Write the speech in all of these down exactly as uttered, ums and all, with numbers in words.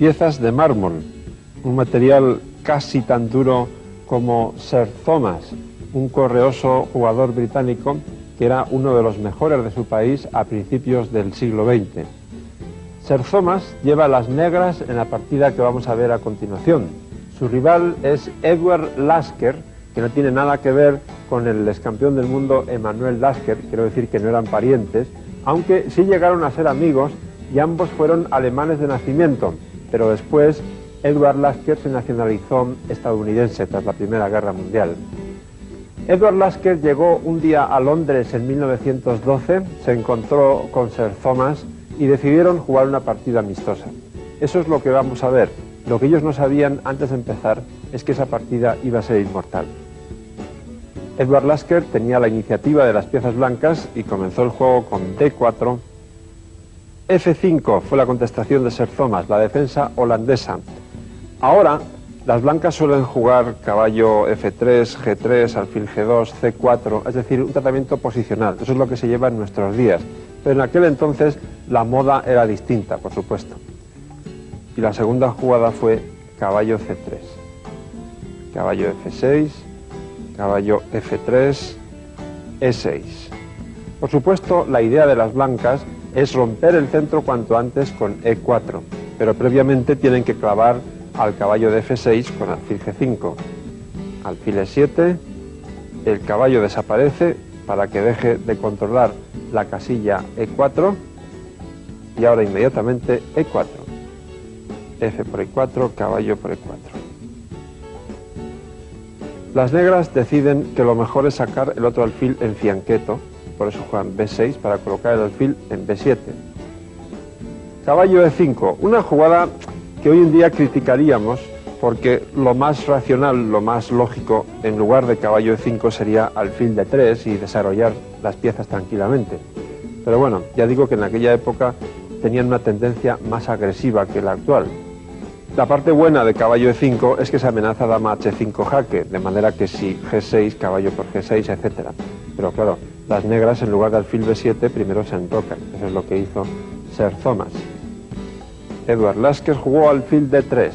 piezas de mármol, un material casi tan duro como Sir Thomas, un correoso jugador británico que era uno de los mejores de su país a principios del siglo veinte. Sir Thomas lleva las negras en la partida que vamos a ver a continuación. Su rival es Edward Lasker, que no tiene nada que ver con el excampeón del mundo Emanuel Lasker, quiero decir que no eran parientes, aunque sí llegaron a ser amigos y ambos fueron alemanes de nacimiento, pero después Edward Lasker se nacionalizó estadounidense tras la Primera Guerra Mundial. Edward Lasker llegó un día a Londres en mil novecientos doce, se encontró con Sir Thomas y decidieron jugar una partida amistosa. Eso es lo que vamos a ver. Lo que ellos no sabían antes de empezar es que esa partida iba a ser inmortal. Edward Lasker tenía la iniciativa de las piezas blancas y comenzó el juego con D cuatro. F cinco fue la contestación de Sir Thomas, la defensa holandesa. Ahora, las blancas suelen jugar caballo F tres, G tres, alfil G dos, C cuatro, es decir, un tratamiento posicional. Eso es lo que se lleva en nuestros días. Pero en aquel entonces la moda era distinta, por supuesto. Y la segunda jugada fue caballo C tres. Caballo F seis, caballo F tres, E seis. Por supuesto, la idea de las blancas es romper el centro cuanto antes con E cuatro, pero previamente tienen que clavar al caballo de F seis con alfil G cinco. Alfil E siete, el caballo desaparece para que deje de controlar la casilla E cuatro y ahora inmediatamente E cuatro. F por E cuatro, caballo por E cuatro. Las negras deciden que lo mejor es sacar el otro alfil en fianqueto, por eso juegan B seis para colocar el alfil en B siete. Caballo E cinco, una jugada que hoy en día criticaríamos porque lo más racional, lo más lógico, en lugar de caballo E cinco sería alfil D tres y desarrollar las piezas tranquilamente. Pero bueno, ya digo que en aquella época tenían una tendencia más agresiva que la actual. La parte buena de caballo E cinco es que se amenaza dama H cinco jaque, de manera que si G seis, caballo por G seis, etcétera. Pero claro, las negras en lugar de alfil B siete primero se enrocan. Eso es lo que hizo Sir Thomas. Edward Lasker jugó alfil D tres.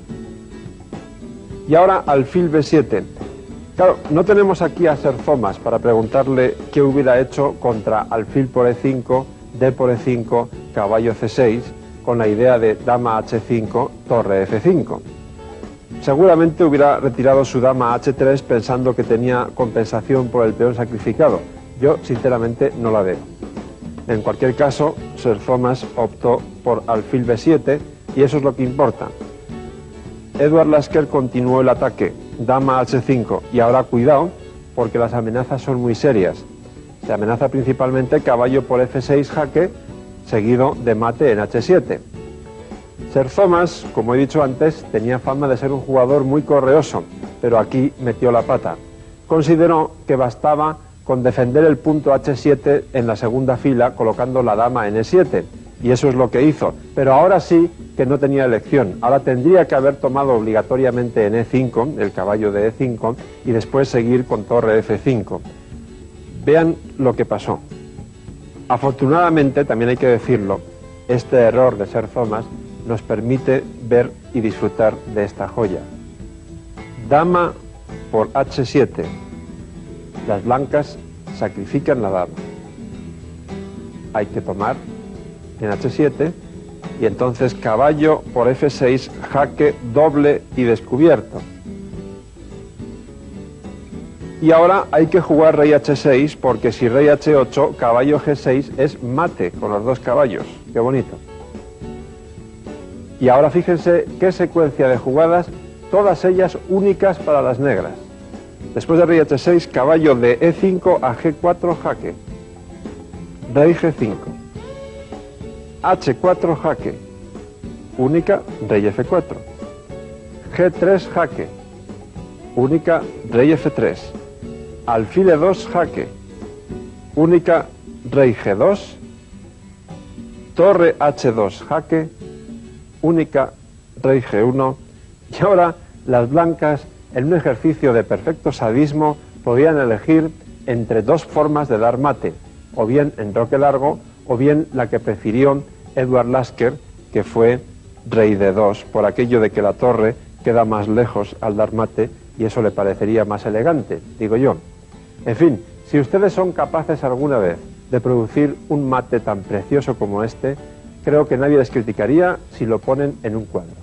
Y ahora alfil B siete. Claro, no tenemos aquí a Sir Thomas para preguntarle qué hubiera hecho contra alfil por E cinco, D por E cinco, caballo C seis, con la idea de dama H cinco, torre F cinco. Seguramente hubiera retirado su dama H tres pensando que tenía compensación por el peón sacrificado. Yo, sinceramente, no la veo. En cualquier caso, Sir Thomas optó por alfil B siete y eso es lo que importa. Edward Lasker continuó el ataque, dama H cinco, y ahora cuidado, porque las amenazas son muy serias. Se amenaza principalmente caballo por F seis jaque, seguido de mate en H siete. Sir Thomas, como he dicho antes, tenía fama de ser un jugador muy correoso, pero aquí metió la pata. Consideró que bastaba con defender el punto H siete en la segunda fila colocando la dama en E siete, y eso es lo que hizo, pero ahora sí que no tenía elección. Ahora tendría que haber tomado obligatoriamente en E cinco, el caballo de E cinco, y después seguir con torre F cinco. Vean lo que pasó. Afortunadamente, también hay que decirlo, este error de Sir Thomas nos permite ver y disfrutar de esta joya. Dama por H siete. Las blancas sacrifican la dama. Hay que tomar en H siete y entonces caballo por F seis, jaque doble y descubierto. Y ahora hay que jugar rey H seis porque si rey H ocho, caballo G seis es mate con los dos caballos. Qué bonito. Y ahora fíjense qué secuencia de jugadas, todas ellas únicas para las negras. Después de rey H seis, caballo de E cinco a G cuatro jaque. Rey G cinco. H cuatro jaque. Única, rey F cuatro. G tres jaque. Única, rey F tres. Alfil E dos jaque. Única, rey G dos. Torre H dos jaque. Única, rey G uno. Y ahora las blancas, en un ejercicio de perfecto sadismo, podían elegir entre dos formas de dar mate, o bien enroque largo, o bien la que prefirió Edward Lasker, que fue rey de dos, por aquello de que la torre queda más lejos al dar mate y eso le parecería más elegante, digo yo. En fin, si ustedes son capaces alguna vez de producir un mate tan precioso como este, creo que nadie les criticaría si lo ponen en un cuadro.